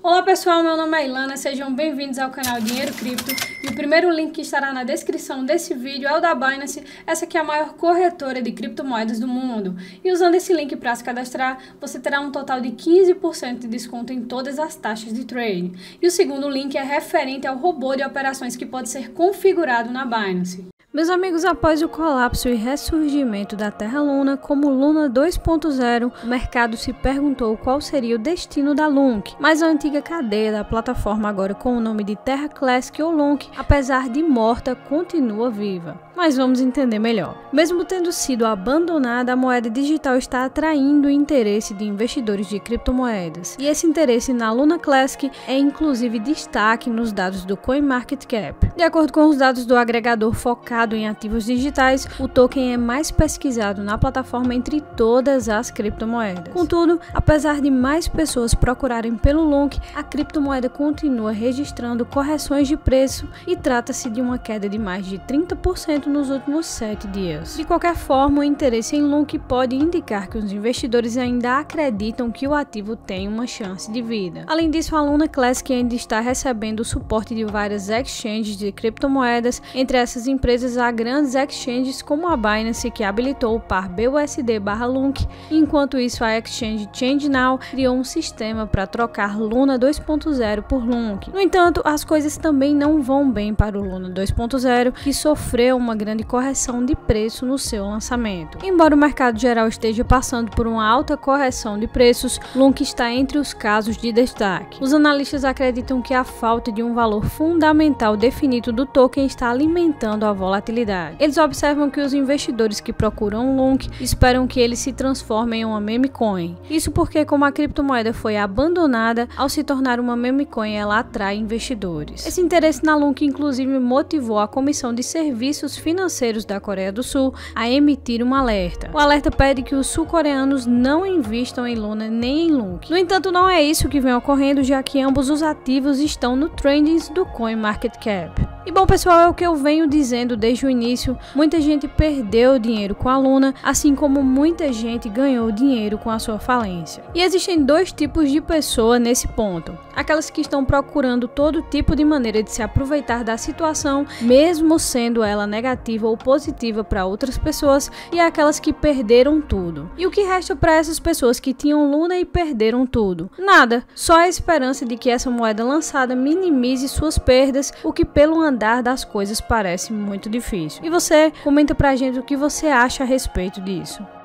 Olá pessoal, meu nome é Ilana, sejam bem-vindos ao canal Dinheiro Cripto e o primeiro link que estará na descrição desse vídeo é o da Binance, essa que é a maior corretora de criptomoedas do mundo. E usando esse link para se cadastrar, você terá um total de 15% de desconto em todas as taxas de trade. E o segundo link é referente ao robô de operações que pode ser configurado na Binance. Meus amigos, após o colapso e ressurgimento da Terra Luna como Luna 2.0, o mercado se perguntou qual seria o destino da LUNC, mas a antiga cadeia da plataforma, agora com o nome de Terra Classic ou LUNC, apesar de morta, continua viva. Mas vamos entender melhor. Mesmo tendo sido abandonada, a moeda digital está atraindo o interesse de investidores de criptomoedas. E esse interesse na Luna Classic é inclusive destaque nos dados do CoinMarketCap. De acordo com os dados do agregador focado em ativos digitais, o token é mais pesquisado na plataforma entre todas as criptomoedas. Contudo, apesar de mais pessoas procurarem pelo LUNC, a criptomoeda continua registrando correções de preço e trata-se de uma queda de mais de 30% nos últimos 7 dias. De qualquer forma, o interesse em LUNC pode indicar que os investidores ainda acreditam que o ativo tem uma chance de vida. Além disso, a Luna Classic ainda está recebendo o suporte de várias exchanges de criptomoedas. Entre essas empresas há grandes exchanges como a Binance, que habilitou o par BUSD/LUNC. Enquanto isso, a exchange ChangeNow criou um sistema para trocar Luna 2.0 por LUNC. No entanto, as coisas também não vão bem para o Luna 2.0, que sofreu uma grande correção de preço no seu lançamento. Embora o mercado geral esteja passando por uma alta correção de preços, LUNC está entre os casos de destaque. Os analistas acreditam que a falta de um valor fundamental definido do token está alimentando a volatilidade. Eles observam que os investidores que procuram LUNC esperam que ele se transforme em uma meme coin. Isso porque, como a criptomoeda foi abandonada, ao se tornar uma meme coin, ela atrai investidores. Esse interesse na LUNC inclusive motivou a Comissão de Serviços Financeiros da Coreia do Sul a emitir um alerta. O alerta pede que os sul-coreanos não invistam em Luna nem em LUNC. No entanto, não é isso que vem ocorrendo, já que ambos os ativos estão no trendings do CoinMarketCap. E bom pessoal, é o que eu venho dizendo desde o início, muita gente perdeu dinheiro com a Luna, assim como muita gente ganhou dinheiro com a sua falência. E existem dois tipos de pessoa nesse ponto: aquelas que estão procurando todo tipo de maneira de se aproveitar da situação, mesmo sendo ela negativa ou positiva para outras pessoas, e aquelas que perderam tudo. E o que resta para essas pessoas que tinham Luna e perderam tudo? Nada, só a esperança de que essa moeda lançada minimize suas perdas, o que pelo andar das coisas parece muito difícil. E você, comenta pra gente o que você acha a respeito disso.